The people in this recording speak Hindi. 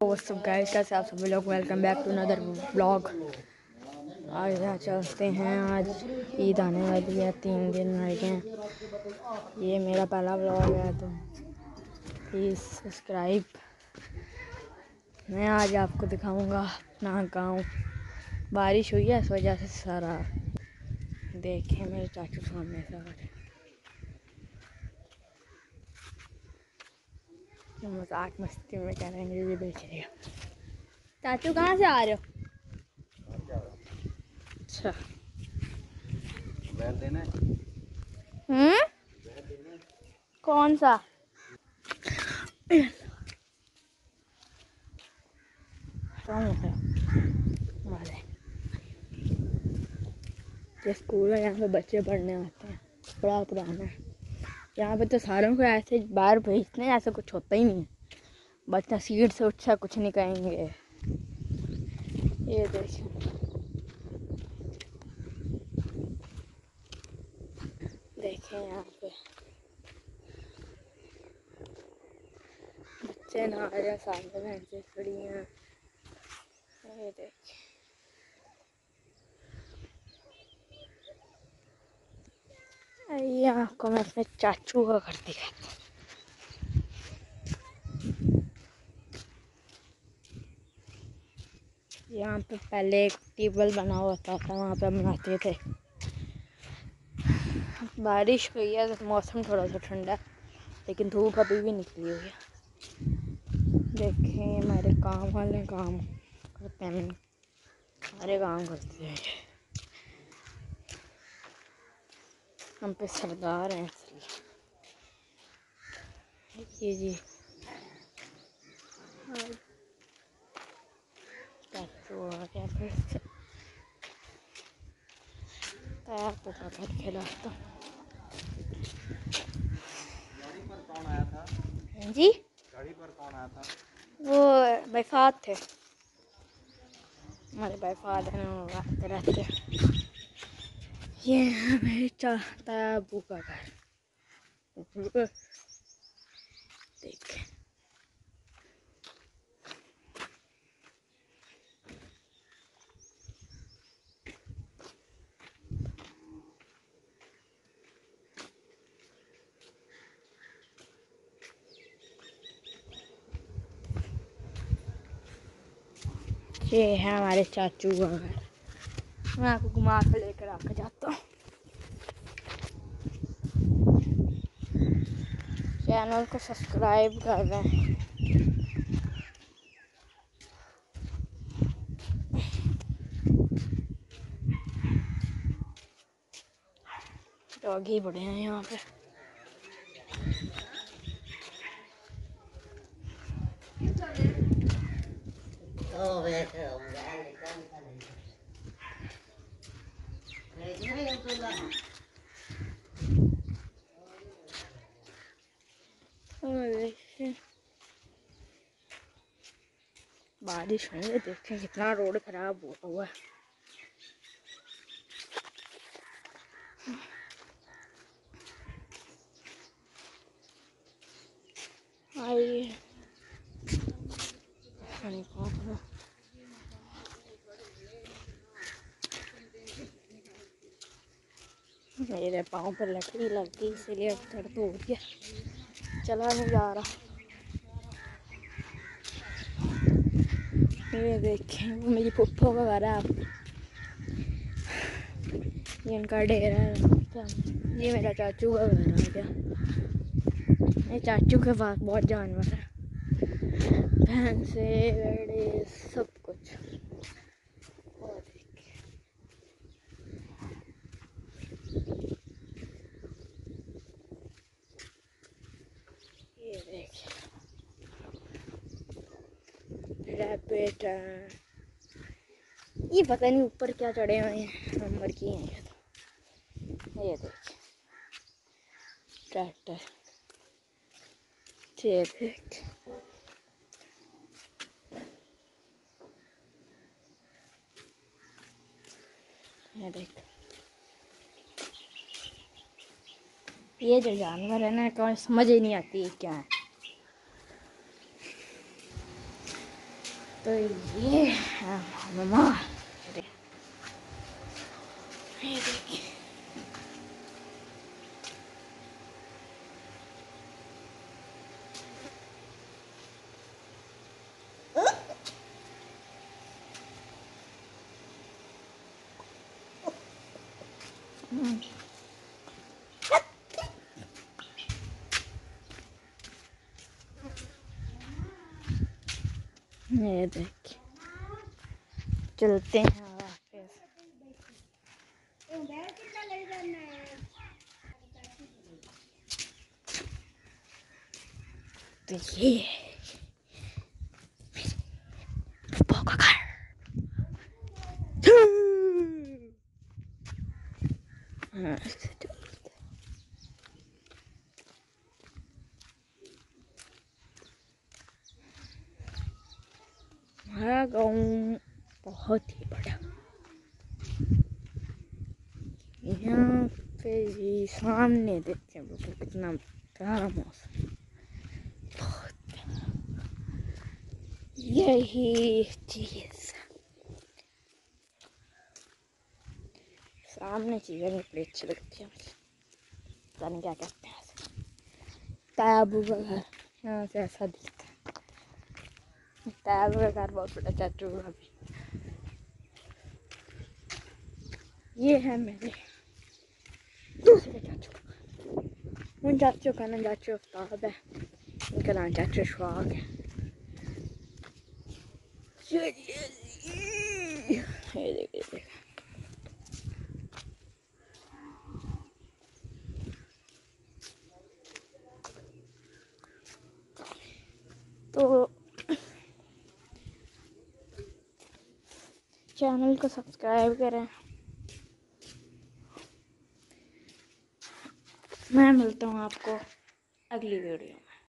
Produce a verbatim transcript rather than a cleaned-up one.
सब गाइस, कैसे आप सभी लोग। Welcome back to another blog. आज यहाँ चलते हैं। आज ईद आने वाली है, तीन दिन रह गए। ये मेरा पहला ब्लॉग है, तो प्लीज़ सब्सक्राइब। मैं आज आपको दिखाऊंगा अपना गांव। बारिश हुई है इस वजह से सारा देखें मेरे चाचू सामने से मजाक मस्ती में करेंगे। ये देखिएगा। चाचू कहाँ से आ रहे हो? अच्छा, देना हम्म कौन सा? ये स्कूल है, यहाँ पे बच्चे पढ़ने आते हैं। बड़ा पुराना है। यहाँ पे तो सारों को ऐसे बाहर भेजते हैं, ऐसा कुछ होता ही नहीं है। बच्चा सीट से उठा कुछ नहीं कहेंगे। ये देखिए, देखें यहाँ पे बच्चे नहा रहे हैं, सामने भैंसें खड़ी हैं। ये देखिए, ये आपको मैं अपने चाचू का घर दिखाता हूँ। यहाँ पे पहले एक ट्यूबवेल बना हुआ था, वहाँ पे हम नहाते थे। बारिश हुई है तो मौसम थोड़ा सा ठंडा है, लेकिन धूप अभी भी निकली हुई है। देखें हमारे काम वाले काम करते हैं, हमारे काम करते हैं। हम पे सरदार हैं ये जी। चाचू आ गया फिर से। पैर को पकड़ के रखता। गाड़ी पर कौन आया था? जी, गाड़ी पर कौन आया था? वो बैफात थे, हमारे बैफात हैं, आते रहते। ये है मेरे चाहता अबू का घर। देख, ये है हमारे चाचू का घर। मैं आपको घुमा कर लेकर आकर जाता हूँ। चैनल को सब्सक्राइब कर रहे हैं। डॉगी बड़े हैं यहाँ पे। बारिश हुई है, देखें कितना रोड खराब हुआ है। आइए, मेरे पाँव पर लकड़ी लग गई, इसलिए दर्द हो गया, चला नहीं जा रहा। ये देखें, वो मेरी पुप्पो का घर है। ये इनका डेरा है। ये मेरा चाचू का घर है। क्या ये चाचू के पास बहुत जानवर है, भैंसे, भेड़े, सब कुछ। और ये देखिए, रैबिट है। ये पता नहीं ऊपर क्या चढ़े हुए हैं, नंबर की हैं ये तो। ये देखिए ट्रैक्टर। ये देख, ये देख, ये जो जानवर है ना, कोई समझ ही नहीं आती क्या है। तो ये है मामा, ये देखिए ये देखिए चलते हैं वापस। तो ये पप्पा का घर। हाँ, हमारा गाँव बहुत ही बड़ा, यहाँ पे भी सामने देखते हैं बिल्कुल कितना प्यारा मौसम, बहुत यही चीज सामने चीजें निकली अच्छी लगती है मुझे, पता नहीं क्या कहते हैं ऐसे, ताबू का घर यहाँ से ऐसा दिखता है। ताबू का घर बहुत बड़ा, चाचू का भी। ये है मेरे दूसरे चाचू का, उन चाचू का नाम चाचू आफ्ताब है, इनका नाम चाचू शवाक है। ये देखिए देखिए तो चैनल को सब्सक्राइब करें। मैं मिलता हूँ आपको अगली वीडियो में।